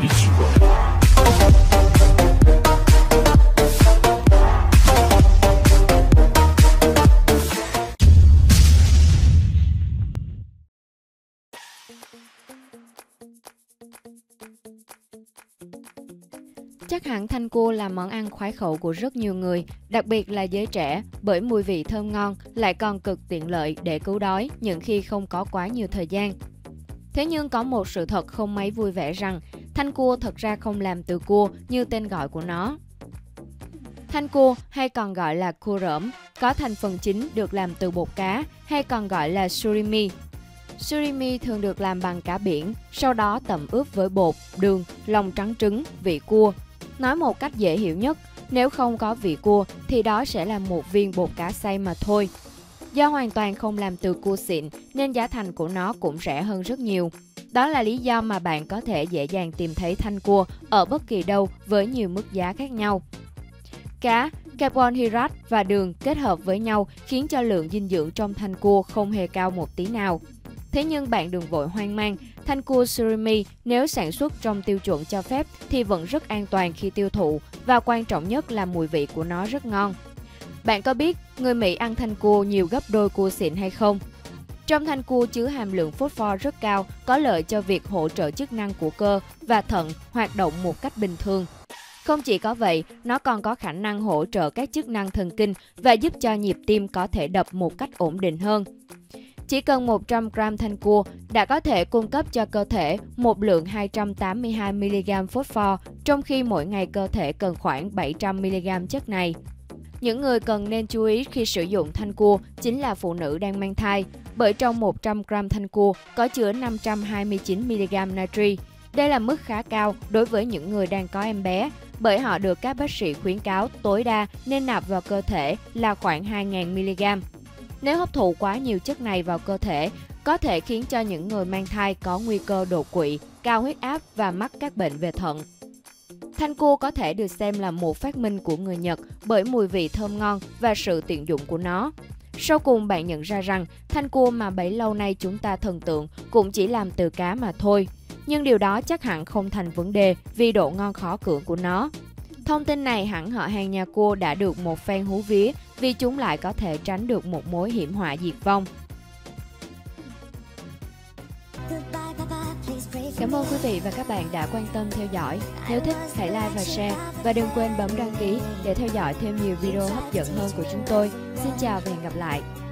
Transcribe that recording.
Chắc hẳn thanh cua là món ăn khoái khẩu của rất nhiều người, đặc biệt là giới trẻ, bởi mùi vị thơm ngon, lại còn cực tiện lợi để cứu đói những khi không có quá nhiều thời gian. Thế nhưng có một sự thật không mấy vui vẻ rằng thanh cua thật ra không làm từ cua như tên gọi của nó. Thanh cua hay còn gọi là cua rỡm có thành phần chính được làm từ bột cá hay còn gọi là surimi. Surimi thường được làm bằng cá biển, sau đó tẩm ướp với bột, đường, lòng trắng trứng, vị cua. Nói một cách dễ hiểu nhất, nếu không có vị cua thì đó sẽ là một viên bột cá xay mà thôi. Do hoàn toàn không làm từ cua xịn nên giá thành của nó cũng rẻ hơn rất nhiều. Đó là lý do mà bạn có thể dễ dàng tìm thấy thanh cua ở bất kỳ đâu với nhiều mức giá khác nhau. Cá, carbohydrate và đường kết hợp với nhau khiến cho lượng dinh dưỡng trong thanh cua không hề cao một tí nào. Thế nhưng bạn đừng vội hoang mang, thanh cua surimi nếu sản xuất trong tiêu chuẩn cho phép thì vẫn rất an toàn khi tiêu thụ và quan trọng nhất là mùi vị của nó rất ngon. Bạn có biết người Mỹ ăn thanh cua nhiều gấp đôi cua xịn hay không? Trong thanh cua chứa hàm lượng phosphor rất cao, có lợi cho việc hỗ trợ chức năng của cơ và thận hoạt động một cách bình thường. Không chỉ có vậy, nó còn có khả năng hỗ trợ các chức năng thần kinh và giúp cho nhịp tim có thể đập một cách ổn định hơn. Chỉ cần 100 g thanh cua đã có thể cung cấp cho cơ thể một lượng 282 mg phosphor, trong khi mỗi ngày cơ thể cần khoảng 700 mg chất này. Những người cần nên chú ý khi sử dụng thanh cua chính là phụ nữ đang mang thai, bởi trong 100 g thanh cua có chứa 529 mg natri. Đây là mức khá cao đối với những người đang có em bé, bởi họ được các bác sĩ khuyến cáo tối đa nên nạp vào cơ thể là khoảng 2.000 mg. Nếu hấp thụ quá nhiều chất này vào cơ thể, có thể khiến cho những người mang thai có nguy cơ đột quỵ, cao huyết áp và mắc các bệnh về thận. Thanh cua có thể được xem là một phát minh của người Nhật bởi mùi vị thơm ngon và sự tiện dụng của nó. Sau cùng bạn nhận ra rằng thanh cua mà bấy lâu nay chúng ta thần tượng cũng chỉ làm từ cá mà thôi. Nhưng điều đó chắc hẳn không thành vấn đề vì độ ngon khó cưỡng của nó. Thông tin này hẳn họ hàng nhà cua đã được một phen hú vía vì chúng lại có thể tránh được một mối hiểm họa diệt vong. Cảm ơn quý vị và các bạn đã quan tâm theo dõi. Nếu thích, hãy like và share. Và đừng quên bấm đăng ký để theo dõi thêm nhiều video hấp dẫn hơn của chúng tôi. Xin chào và hẹn gặp lại.